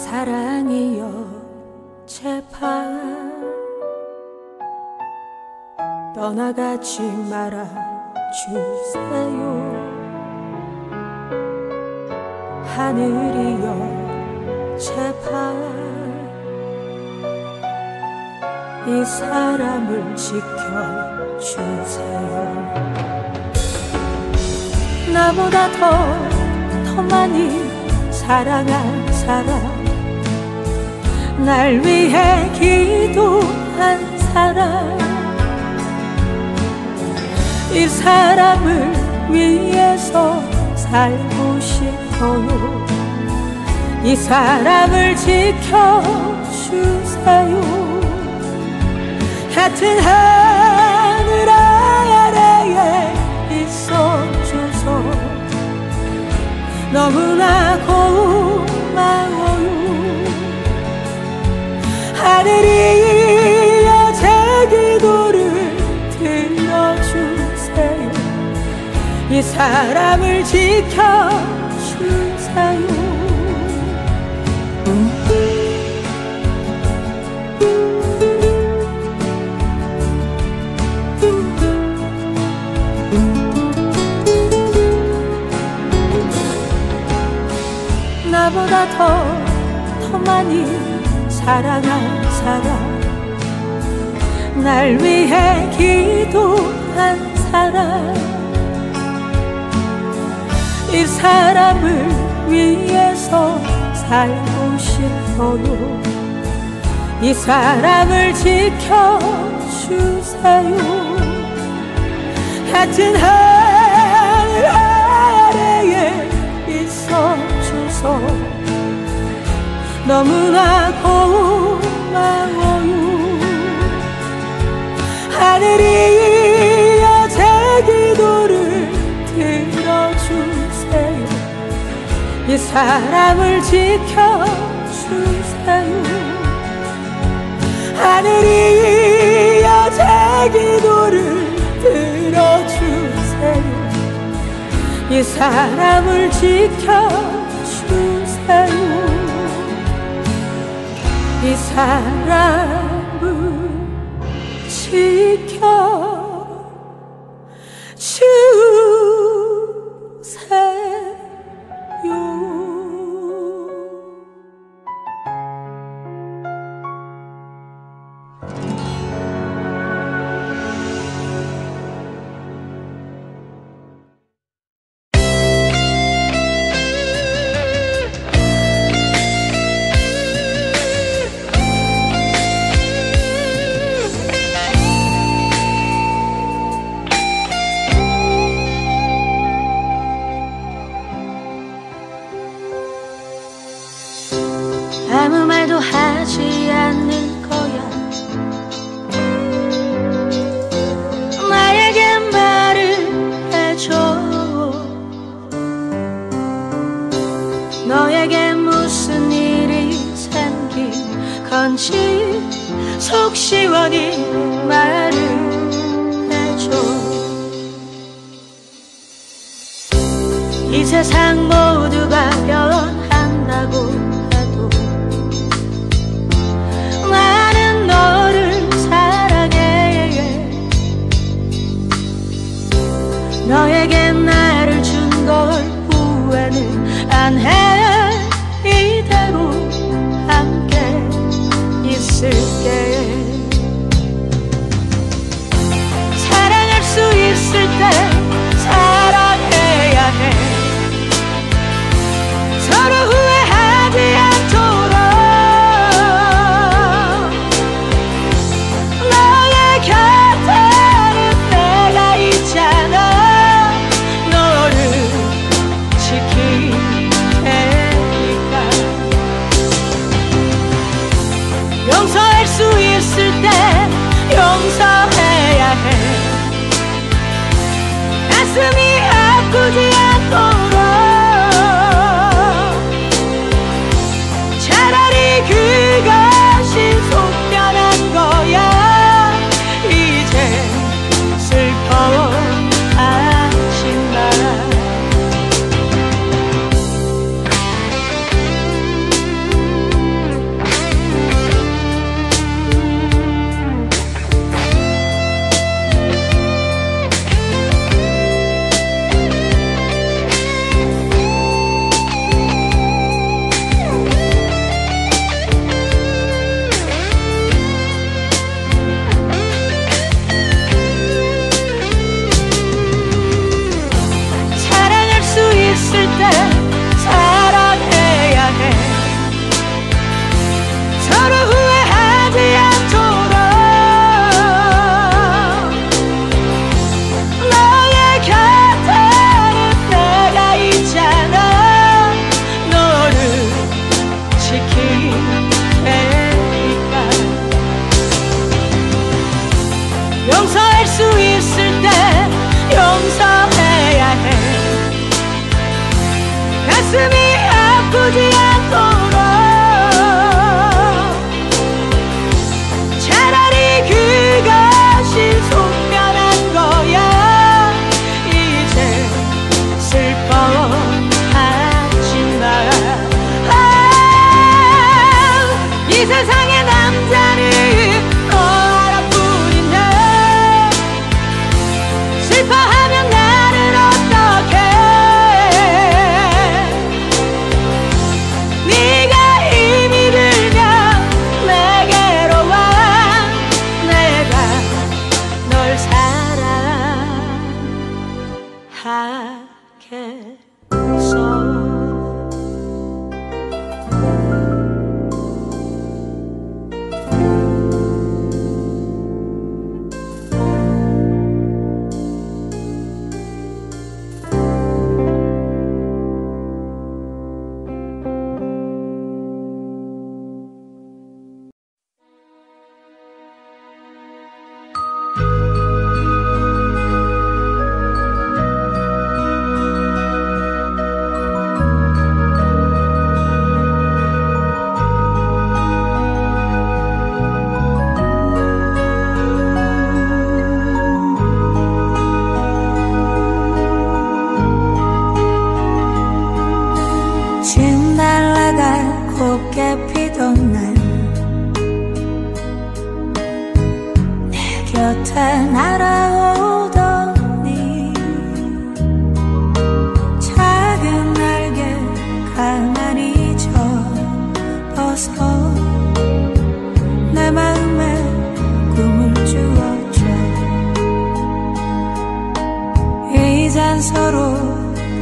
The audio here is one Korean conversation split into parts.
사랑이여 제발 떠나가지 말아주세요. 하늘이여 제발 이 사람을 지켜주세요. 나보다 더 많이 사랑한 사람, 날 위해 기도한 사람, 이 사람을 위해서 살고 싶어요. 이 사람을 지켜주세요. 같은 하늘 아래에 있어줘서 너무나 고마워요. 하늘이여 제 기도를 들어주세요. 이 사람을 지켜주세요. 나보다 더 많이 사랑한 사람, 날 위해 기도한 사람, 이 사람을 위해서 살고 싶어요. 이 사람을 지켜주세요. 같은 하늘 아래에 있어줘서 너무나 고마워요. 하늘이여 제 기도를 들어주세요. 이 사람을 지켜주세요. 하늘이여 제 기도를 들어주세요. 이 사람을 지켜주세요. 이 사람을 지켜주세요. 아무 말도 하지 않는 거야. 나에게 말을 해줘. 너에게 무슨 일이 생긴 건지 속 시원히 말을 해줘. 이 세상 모두가 변한다고 나는 너를 사랑해. 너에게 나를 준 걸 후회는 안 해. 이대로 함께 있을게. 사랑할 수 있을 때 사랑해야 해. 서로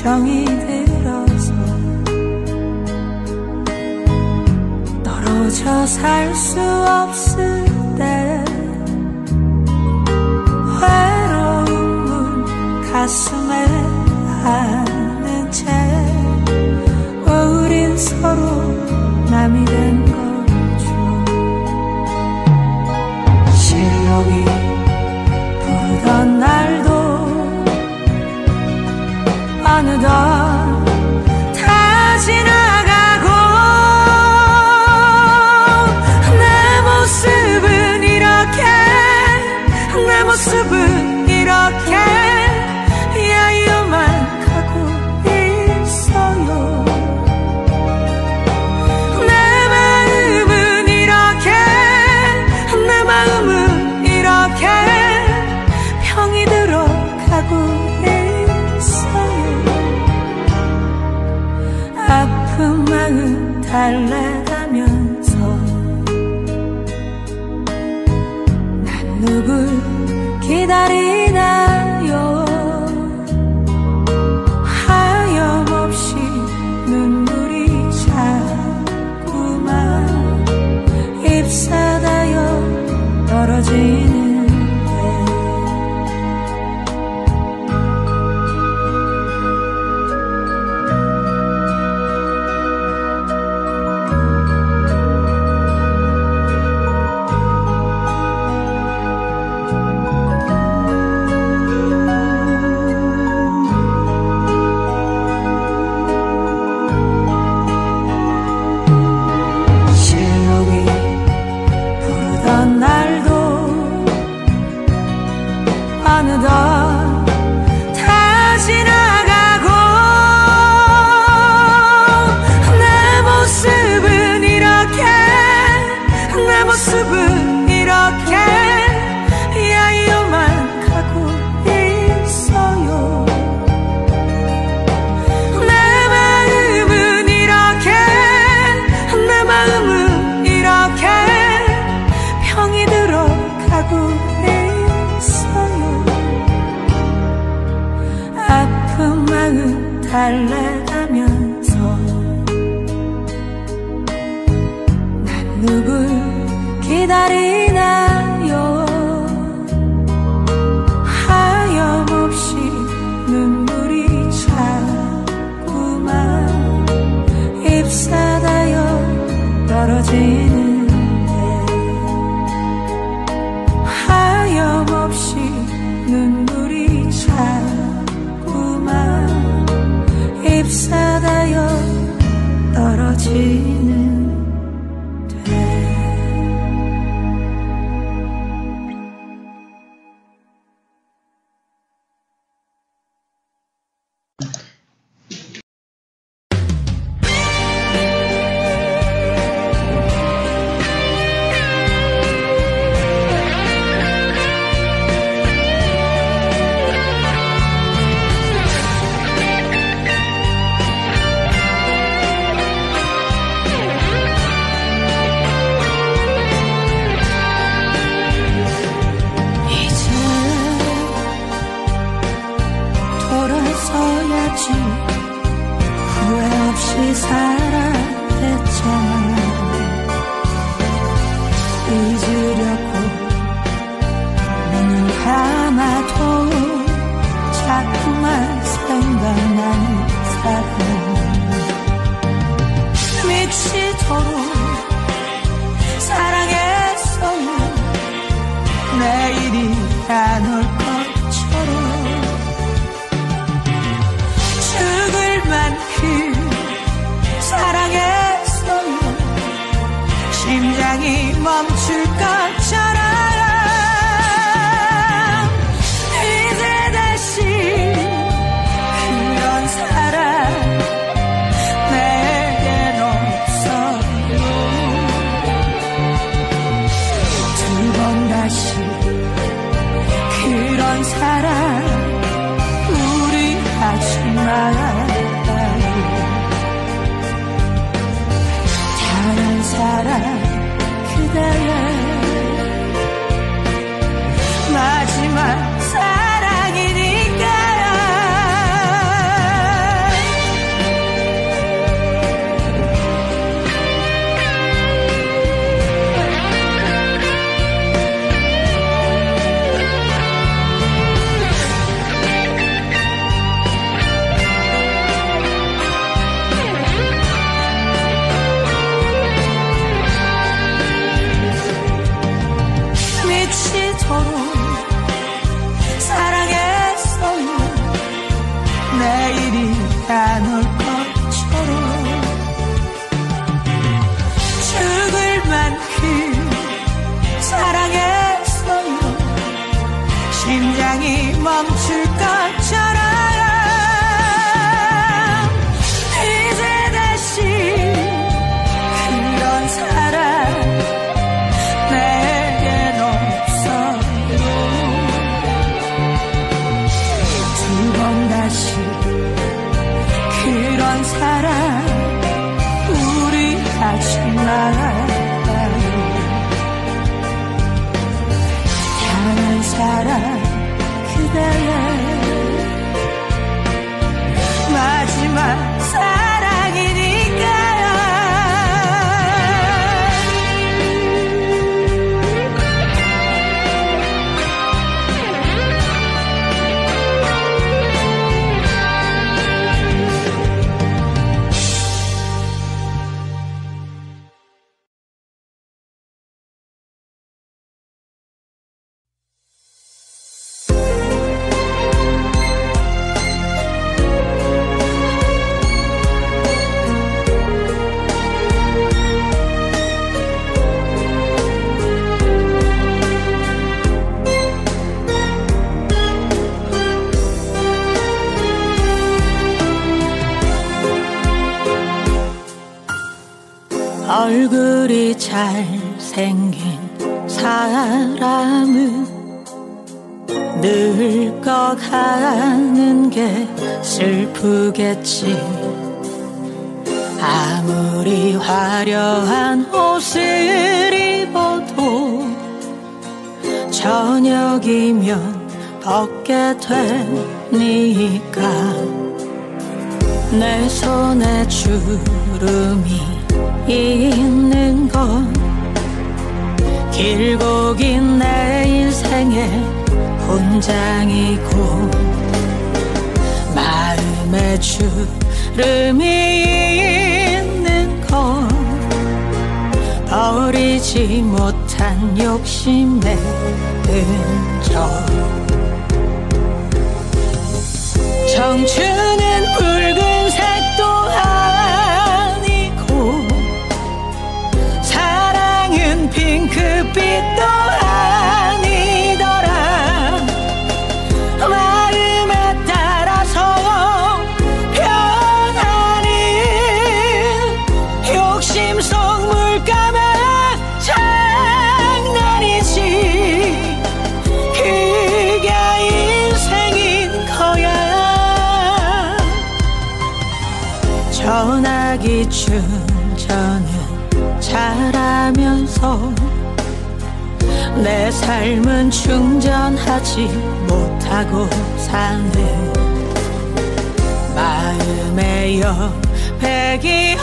정이 들어서 떨어져 살 수 없을 때 외로움은 가슴에 안은 채 우린 서로 남이 된 거죠. 실력이 부르던 날도 어느덧 다 지나가고 내 모습은 이렇게 내 모습은 이렇게 야위어만 가고 있어요. 내 마음은 이렇게 내 마음은 이렇게 병이 들어가고 아픈 마음 달래가면서 난 누굴 기다리나요. 하염없이 눈물이 자꾸만 잎사다여 떨어지는데 달래가면서 난 누굴 기다리나요. 하염없이 눈물이 자꾸만 잎사다여 떨어지는데 하염없이 눈물이 자꾸만 잎사다여 떨어지는데 후회 없이 살아댔잖아. 잊으려고 눈을 감아도 자꾸만 생각나는 사람. 미치도록 사랑했어요. 내일이 안 올 것처럼 죽을 만큼 사랑했어요. 심장이 멈출 것처럼 이제 다시 그런 사랑 내겐 없어요. 두 번 다시 그런 사랑 우리 하지 말아요. 다른 사람 그대의 향한 사랑 그대의 마지막 사랑이니까. 얼굴이 잘생긴 사람은 늙어가는 게 슬프겠지. 아무리 화려한 옷을 입어도 저녁이면 벗게 되니까. 내 손에 주름이 있는 건 길고 긴 내 인생의 훈장이고, 마음에 주름이 있는 건 버리지 못한 욕심의 흔적. 청춘은 붉은색도 아니고 사랑은 핑크빛도 아니더라. 마음에 따라서 변하는 욕심 속 물감은 장난이지. 그게 인생인 거야. 전화기 충전은 잘하면서 내 삶은 충전하지 못하고 사네. 마음에 여백이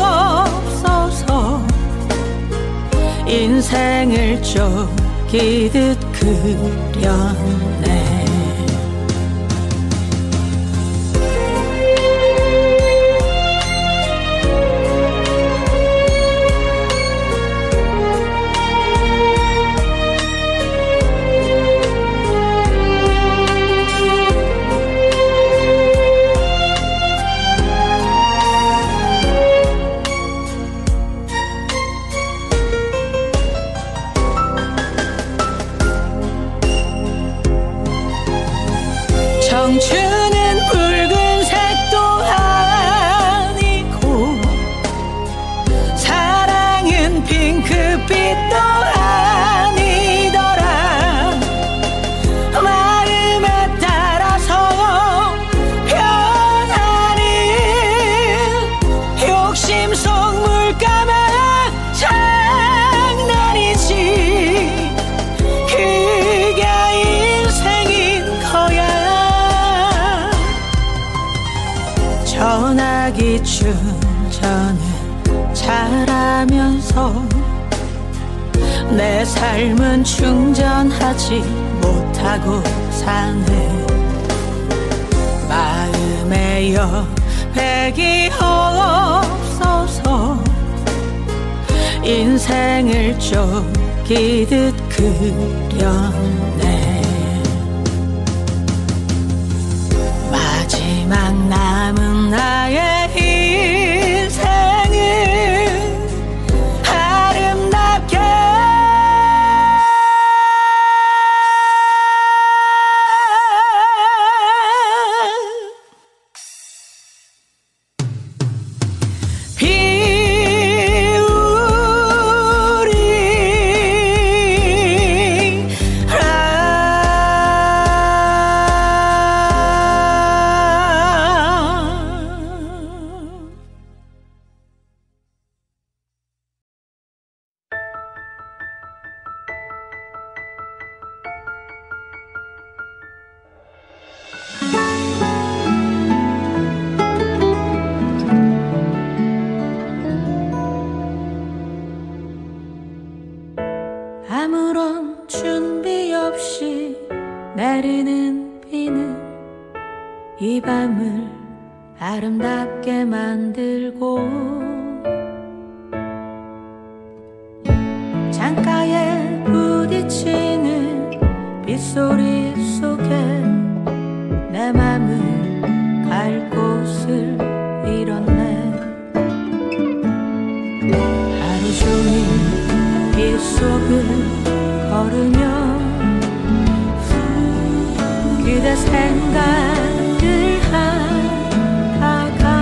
없어서 인생을 쫓기듯 그렸네. 청춘은 붉은색도 아니고 사랑은 핑크빛도 아니더라. 마음에 따라서 변하는 욕심 속 물감은 장난이지. 그게 인생인 거야. 전화기 충전은 잘하면서 내 삶은 충전하지 못하고 사네. 마음에 여백이 없어서 인생을 쫓기듯 그렸네. 마지막 남은 나의 인생은 아름답게 비우리라. 내리는 비는 이 밤을 아름답게 만들고 창가에 부딪히는 빗소리 속에 내 맘은 갈 곳을 잃었네. 하루 종일 빗속을 걸으며 그대 생각을 하다가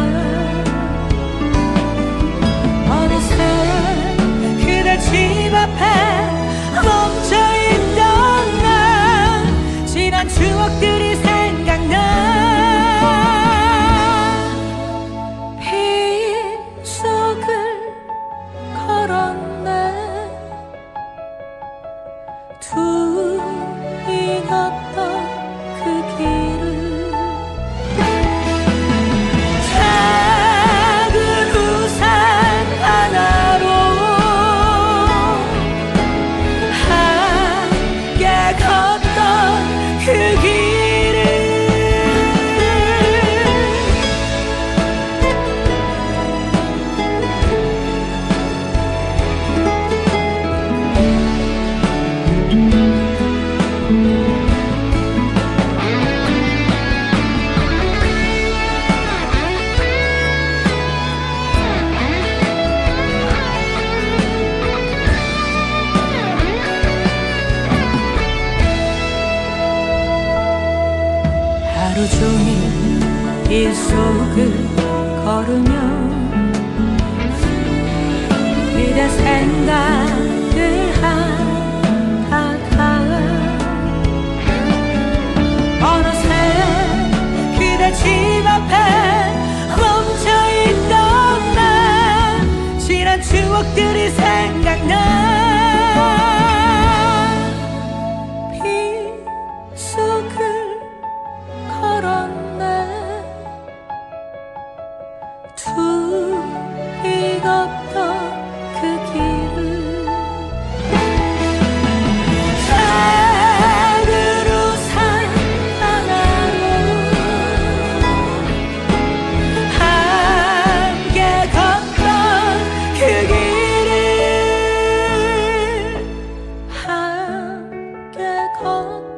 어느새 그대 집 앞에 멈춰있던 나 지난 추억들이 생각나. 빗속을 걸었네. 둘이 걷던 그 길을 작은 우산 하나로 함께 걷던 그 길을 하루 종일 빗속을 걸으며 그대 생각을 하다가 어느새 그대 집 앞에 멈춰있던 나 지난 추억들이 생각나. 빗속을 걸었네. 둘이 걷던 그 길을 작은 우산 하나로 함께 걷던 그 길을 함께 걷던